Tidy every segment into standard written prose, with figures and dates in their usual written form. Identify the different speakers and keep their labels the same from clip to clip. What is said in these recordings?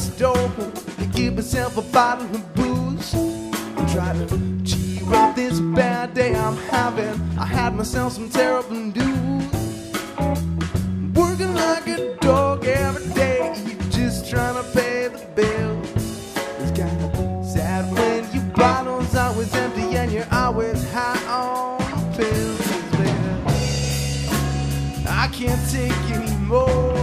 Speaker 1: store to get myself a bottle of booze and try to cheer up this bad day I'm having. I had myself some terrible news. Working like a dog every day, just trying to pay the bills. It's kinda sad when your bottle's always empty and you're always high on pills, baby. I can't take anymore.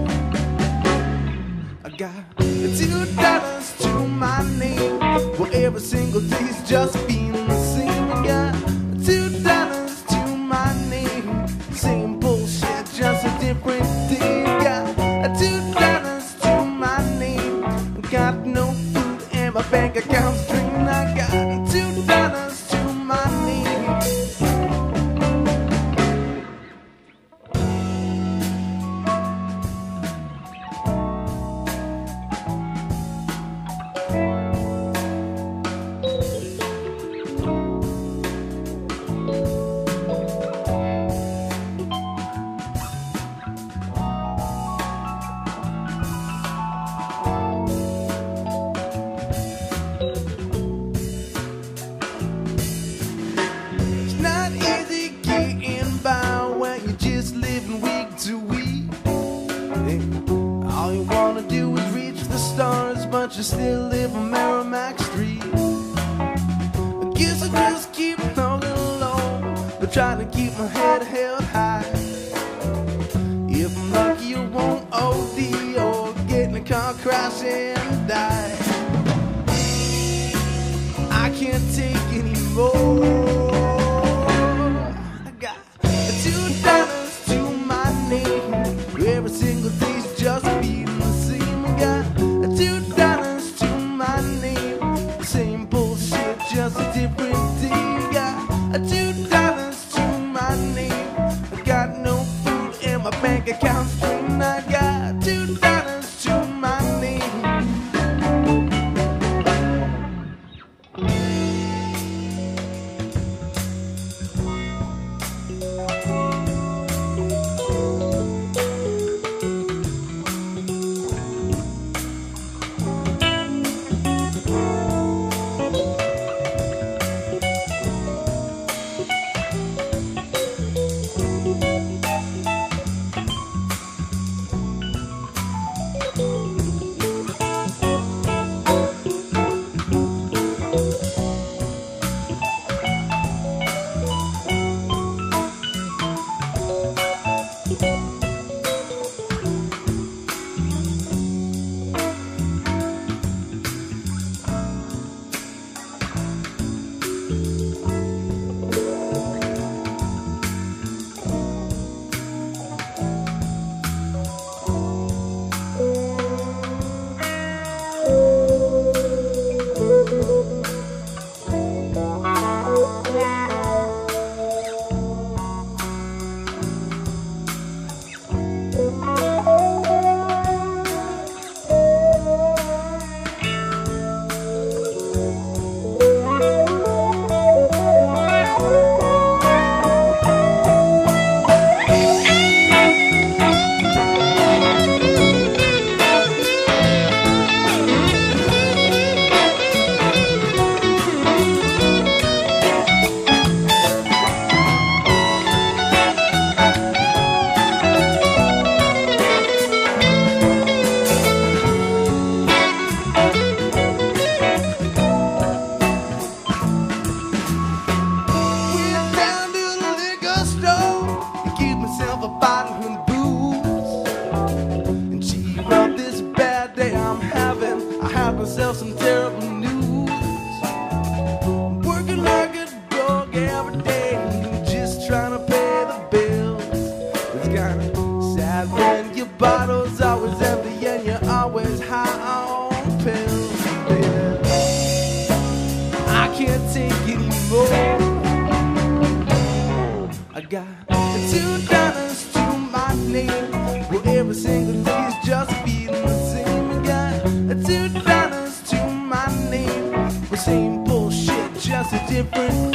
Speaker 1: I got $2 to my name. Well, every single day's just been the same. I got $2 to my name. Same bullshit, just a different day. Got $2 to my name. Got no food and my bank account's drained. I got $2 to my name. All you wanna do is reach the stars, but you still live on Merrimack Street. I guess I just keep holding low, but trying to keep my head held high. If I'm lucky, you won't OD or get in a car crash and die. I can't take anymore. I got $2 to my name. Every single day's just been the same. I got $2 to my name. Same bullshit, just a different day. Got $2 to my name. I got no food and my bank account's drained. I got $2 to my name. Myself some terrible news. Working like a dog every day, just trying to pay the bills. It's kinda sad when your bottle's always empty and you're always high on pills, baby. I can't take anymore. I got $2 to my name. Well, every single day's just beating the same. I got $2 to my name. The same bullshit, just a different